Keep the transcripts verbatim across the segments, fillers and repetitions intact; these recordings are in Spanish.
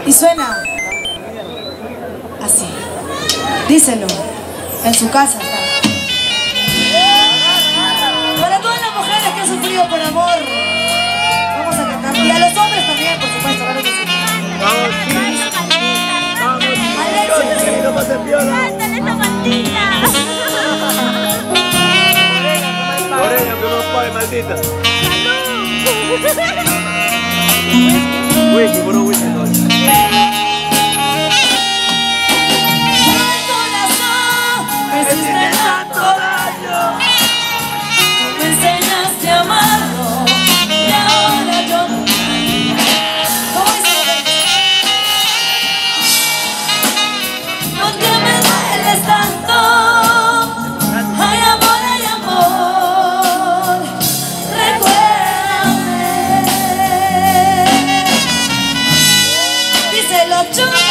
Y suena así. Díselo. En su casa está. Para todas las mujeres que han sufrido por amor, vamos a cantar. Y a los hombres también, por supuesto. Claro que sí. Vamos, sí. Vamos, Alexis. que no pasen viola. ¡Cántale esa maldita! Morena, que no pague, maldita. Wiki, puro wiki, no. Me hiciste tanto daño, me enseñaste a amarlo y ahora yo. ¿Cómo dice? ¿Por qué me dueles tanto? Ay, amor, ay, amor, recuérdame. Díselo, Chule.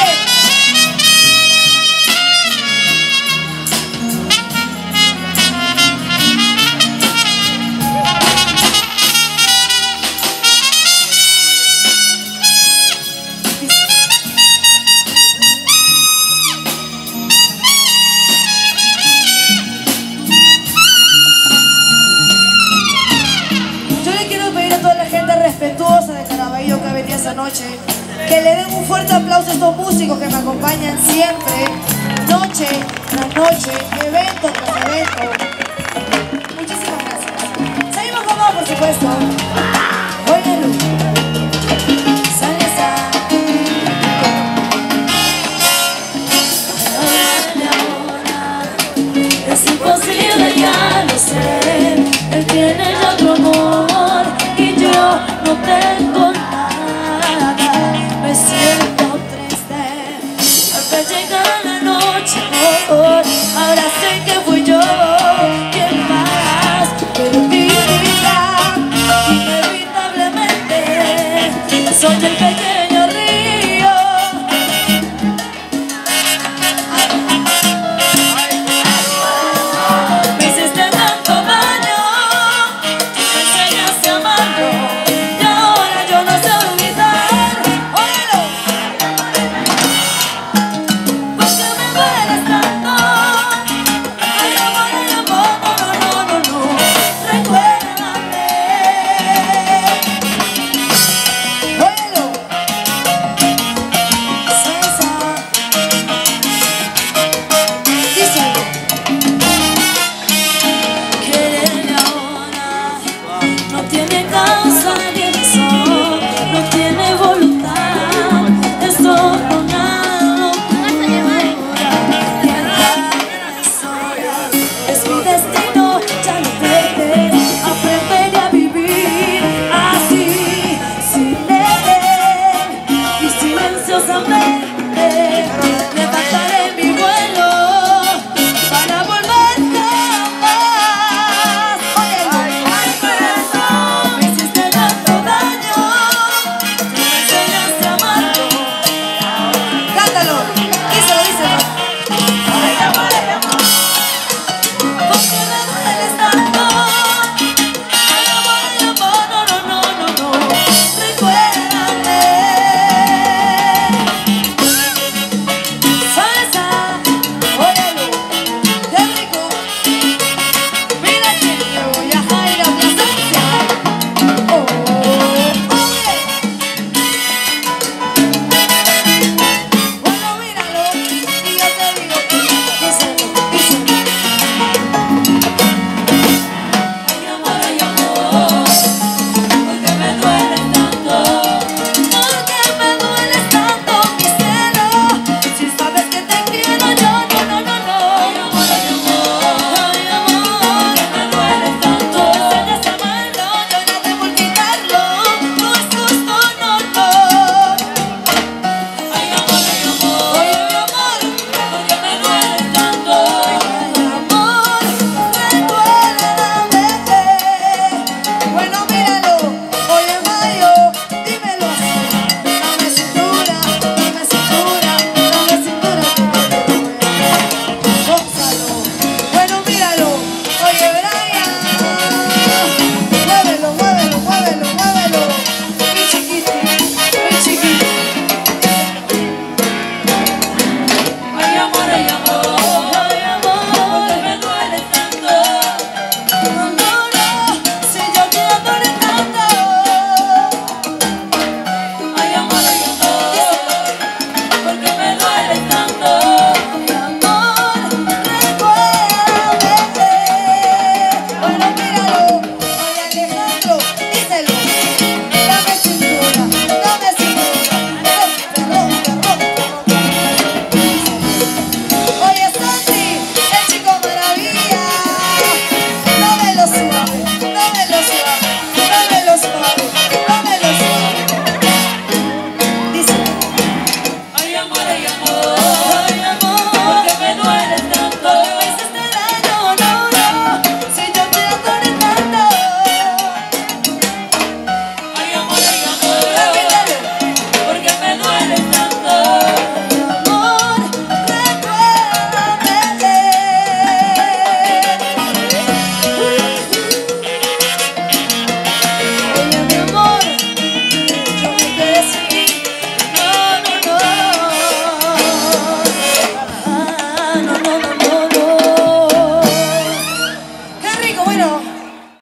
Respetuosa de Caraballo que ha venido esa noche, que le den un fuerte aplauso a estos músicos que me acompañan siempre, noche tras noche, evento tras evento. Muchísimas gracias. Seguimos con más, por supuesto.